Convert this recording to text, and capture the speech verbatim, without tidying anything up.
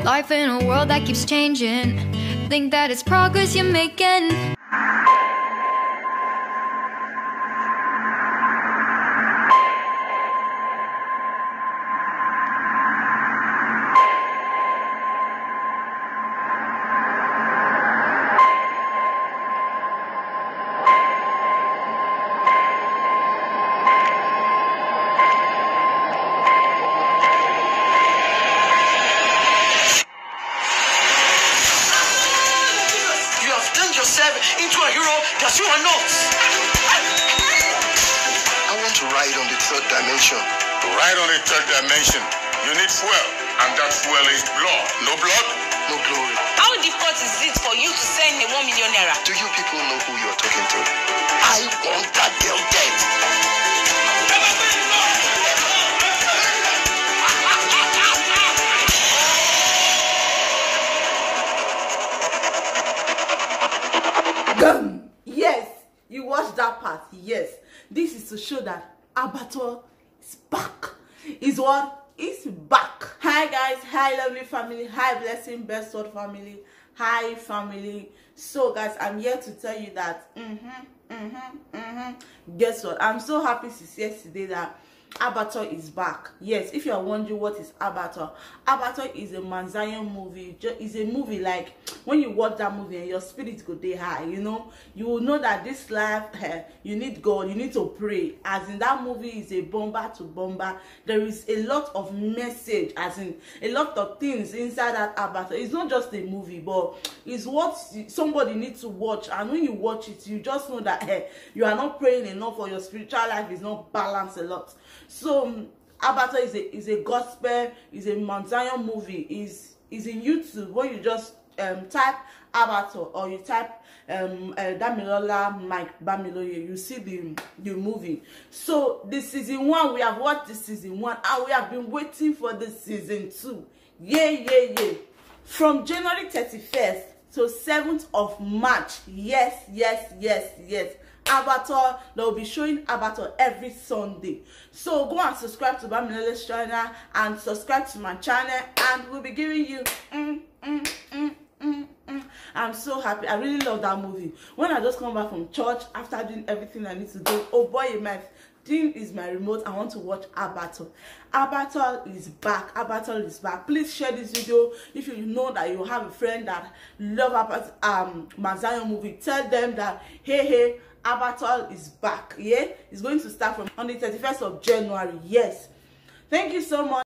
Life in a world that keeps changing. Think that it's progress you're making. Into a hero that you are not. I want to ride on the third dimension. To ride on the third dimension, you need fuel, and that fuel is blood. No blood, no glory. How difficult is it for you to send a one million naira? Do you people know who you are talking to? I want that girl dead. Yes, you watched that part. Yes, this is to show that Abattoir is back. Is what is back. Hi guys, hi lovely family, hi blessing best word family, hi family. So guys, I'm here to tell you that mm-hmm, mm-hmm, mm-hmm. Guess what? I'm so happy since yesterday that Abattoir is back. Yes, if you are wondering what is Abattoir, Abattoir is a Manzanian movie. It's a movie like when you watch that movie and your spirit go day high, you know, you will know that this life, eh, you need God, you need to pray. As in that movie is a bomber to bomber. There is a lot of message, as in a lot of things inside that Abattoir. It's not just a movie, but it's what somebody needs to watch. And when you watch it, you just know that eh, you are not praying enough, or your spiritual life is not balanced a lot. So um, Abattoir is a is a gospel, is a Manzanian movie. Is is in YouTube. When you just um type Abattoir or you type um uh, Damilola Mike Bamiloye, you see the the movie. So the season one, we have watched the season one, and we have been waiting for the season two. Yeah, yeah, yeah. From January thirty-first to seventh of March. Yes, yes, yes, yes. Abattoir, they will be showing Abattoir every Sunday. So go and subscribe to Bamilola's channel and subscribe to my channel, and we'll be giving you mm, mm, mm, mm, mm. I'm so happy. I really love that movie. When I just come back from church after doing everything I need to do, oh boy, my thing is my remote. I want to watch Abattoir. Abattoir is back. Abattoir is back. Please share this video if you know that you have a friend that love Abattoir, um Manzanian movie. Tell them that hey hey, Abattoir is back. Yeah, it's going to start from on the thirty-first of January. Yes, thank you so much.